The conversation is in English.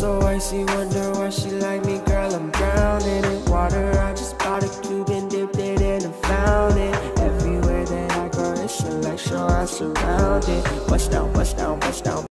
so icy, wonder why she like me, girl, I'm drowning in water. I just bought a cube and dipped it in a fountain. Everywhere that I go, it's a lecture, I'm surrounded. Bust down, bust down, bust down.